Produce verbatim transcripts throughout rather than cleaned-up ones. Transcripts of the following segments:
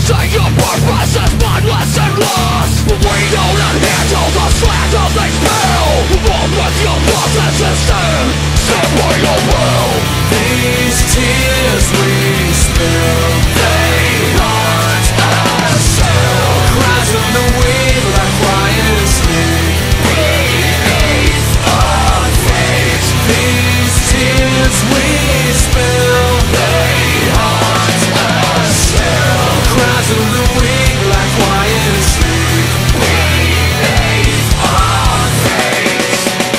say your purpose is mindless and lost. We don't handle the slander they spill. Walk with your bosses instead, simply your will. These tears we spill, they haunt us still. Cries of the weak like quiet sleep beneath our feet. These tears we spill, they haunt us still. Cries of the weak like quiet sleep beneath our feet.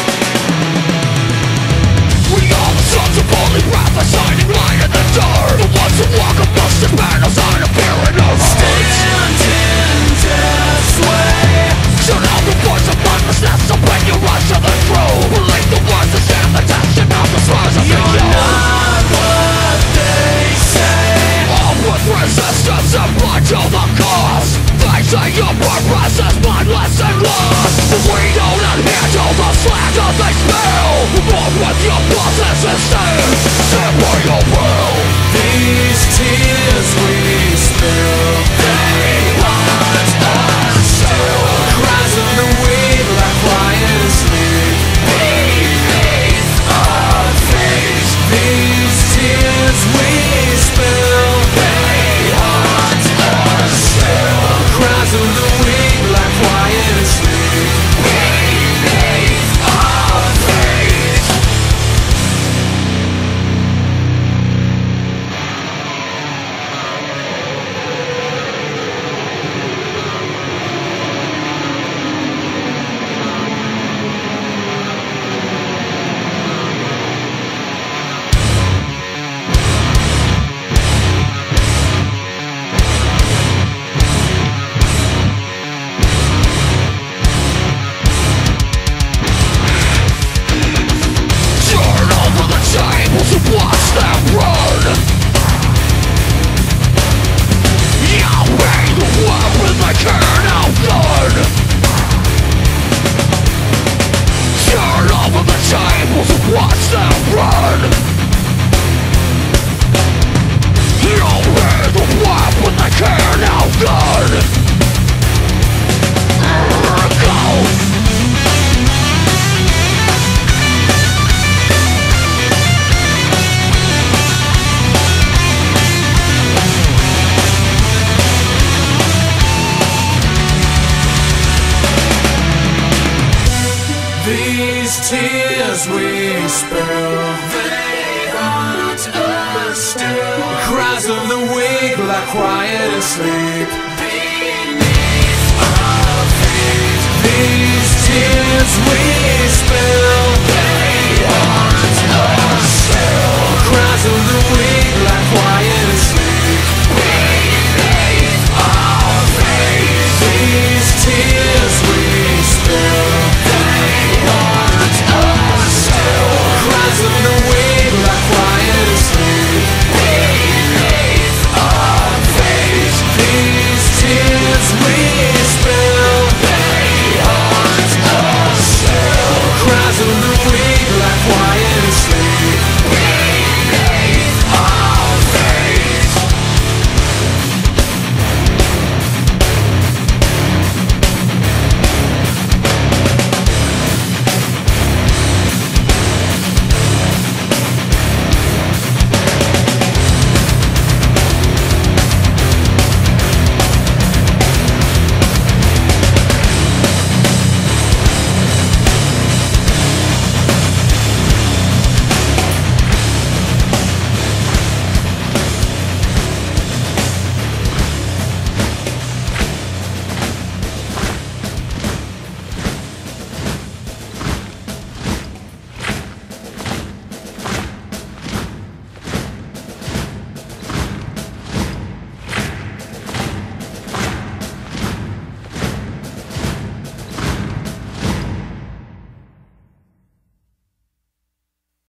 We are the sons of holy prophets, shining light in the dark. The ones who walk amongst the battles on appearing our hearts. Stand in death's way. Shut out the voice of mindlessness, open your eyes to the truth. Believe the words that stand the test and not the scars of the youth. You're not what they say. All with resistance and blind to the cause. They say your purpose is mindless and lost. We don't handle the slander they spill. Walk with your bosses instead, simply your will. These tears we spill, they haunt us still. Cries of the weak like quiet sleep beneath our feet. These tears we spill, they haunt us still. Cries of the weak like quiet sleep beneath our feet. Turn over the tables and watch them run. You'll be the weapon they can't outgun. Turn over the tables and watch them run. You'll be the weapon they can't outgun. Go! These tears we spill, they haunt us still. Cries of the weak like quiet asleep beneath our feet. These tears we spill, they haunt us still. Cries of the weak